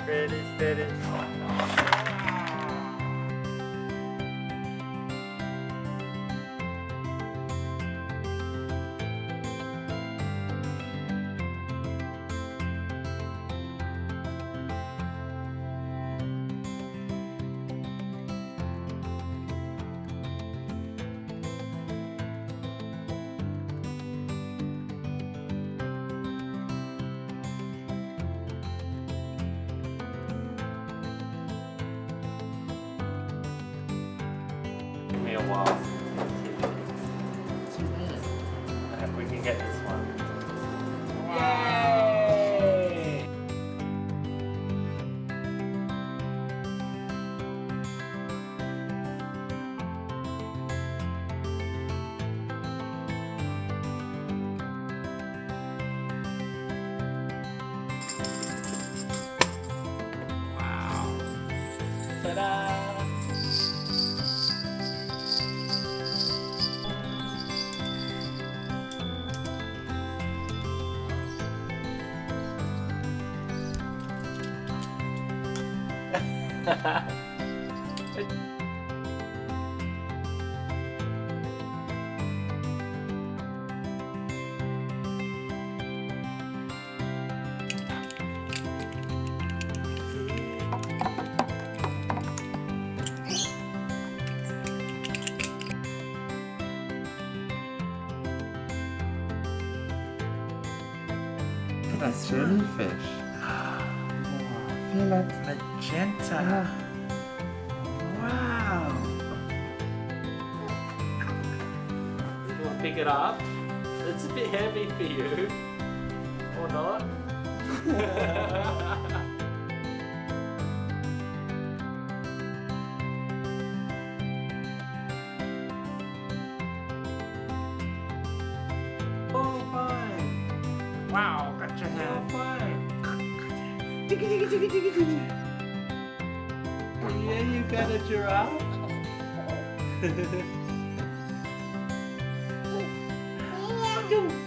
Ready, steady. Took me a while. I hope we can get this one. Yay! Wow! Ta-da! That's jellyfish. Feel like magenta. Wow. You want to pick it up? It's a bit heavy for you. Or not? Oh, fine. Wow, got your hand. Fine. Yeah, you got a giraffe. Go.